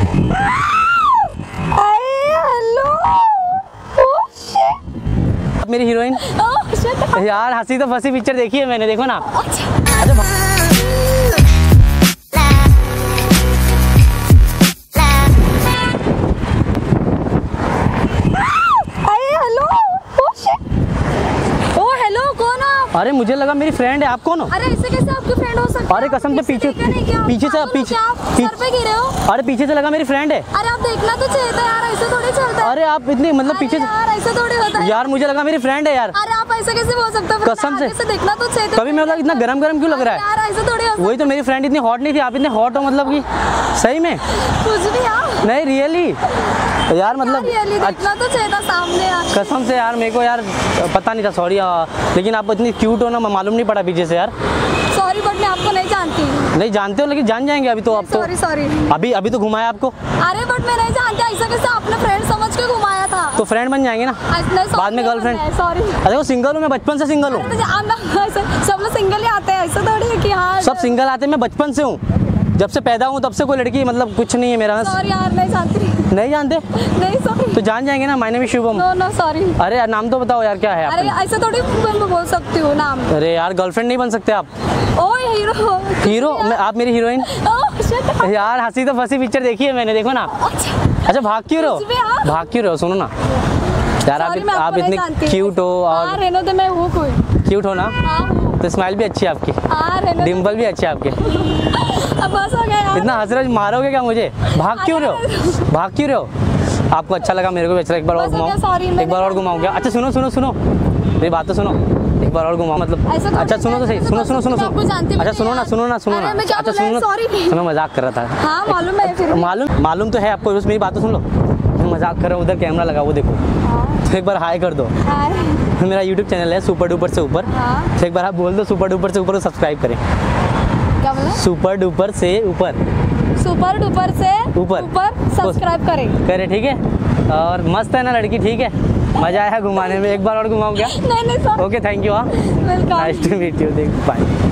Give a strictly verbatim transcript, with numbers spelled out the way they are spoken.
मेरी हीरोइन यार, हंसी तो फंसी पिक्चर देखी है मैंने, देखो ना। अच्छा अरे मुझे लगा मेरी फ्रेंड है, आप कौन हो? अरे ऐसे कैसे आपकी फ्रेंड हो सकती है? अरे कसम से पीछे पीछे से पीछे सर पे गिरे हो। अरे पीछे से लगा मेरी फ्रेंड है। अरे आप देखना तो चाहिए था यार, ऐसे थोड़ी चलता है। अरे आप इतनी मतलब पीछे से यार ऐसे थोड़ी होता है यार, मुझे लगा मेरी फ्रेंड है यार। अरे आप ऐसे कैसे बोल सकते हो? कसम से देखना तो चाहिए। कभी मैं इतना गरम गरम क्यों लग रहा है यार? ऐसे थोड़ी वही तो, मेरी फ्रेंड इतनी हॉट नहीं थी, आप इतने हॉट हो मतलब कि सही में कुछ भी यार नहीं, रियली यार मतलब देखना तो चाहिए था सामने यार। कसम से यार मेरे को यार पता नहीं था, सॉरी। लेकिन आप इतनी क्यूट हो ना, मालूम नहीं पड़ा पीछे से यार। सॉरी बट मैं आपको नहीं जानती। नहीं जानते हो लेकिन जान जाएंगे अभी तो आप तो। सॉरी सॉरी अभी अभी तो घुमाया आपको। अरे बट मैं नहीं जानती, ऐसा कैसे आपने फ्रेंड समझ के घुमाया था? तो फ्रेंड बन जाएंगे ना बाद में, गर्लफ्रेंड। सॉरी अरे वो सिंगल हूँ मैं, बचपन से सिंगल हूँ। सब लोग सिंगल ही आते हैं, ऐसा थोड़ी है कि हाँ सब सिंगल आते हैं, मैं बचपन से हूँ, जब से पैदा हूँ तब से कोई लड़की मतलब कुछ नहीं है मेरा। सॉरी यार नहीं जानती। नहीं जानते? नहीं सॉरी। तो जान जाएंगे ना, my name is Shubham. No no sorry. अरे यार नाम तो बताओ यार, क्या है अरे ऐसे थोड़ी मैं बोल सकती हूँ नाम। अरे यार गर्लफ्रेंड नहीं बन सकते आप? ओ हीरो हीरो मैं, आप मेरी हीरोइन यार, हंसी तो फंसी पिक्चर देखी है मैंने, देखो ना। अच्छा भाग क्यों रहे हो? भाग क्यों रहे हो? सुनो ना यार, आप आप इतनी क्यूट हो और रहने दो, मैं हूँ कोई क्यूट हो ना, तो स्माइल भी अच्छी है आपकी, डिम्पल भी अच्छी है आपके। अब बस हो गया। इतना हंस रहे हो, मारोगे क्या मुझे? भाग क्यों रहे हो? भाग क्यों रहे हो? आपको अच्छा लगा, मेरे को भी अच्छा लगा। एक बार और घुमाओ, एक बार और घुमाओ क्या? अच्छा सुनो सुनो सुनो मेरी बात तो सुनो, एक बार और घुमाओ मतलब। अच्छा सुनो तो सही, सुनो सुनो सुनो सुनो अच्छा सुनो ना सुनो ना सुनो ना अच्छा सुनो ना सुनो, मजाक कर रहा था। हाँ मालूम है, फिर मालूम मालूम तो है आपको, बस मेरी बात तो सुन लो। मैं मजाक कर रहा हूँ, उधर कैमरा लगा वो देखो, तो एक बार हाय कर दो। मेरा यूट्यूब चैनल है सुपर डुपर से ऊपर, तो एक बार आप बोल दो सुपर डुपर से ऊपर को सब्सक्राइब करें। क्या बोला? सुपर डुपर से ऊपर, सुपर डुपर से ऊपर ऊपर सब्सक्राइब करें करें, ठीक है। और मस्त है ना लड़की, ठीक है, मजा आया घुमाने में। एक बार और घुमाऊं क्या? नहीं नहीं ओके थैंक यू। हाँ नाइस टू मीट यू, देख बाय।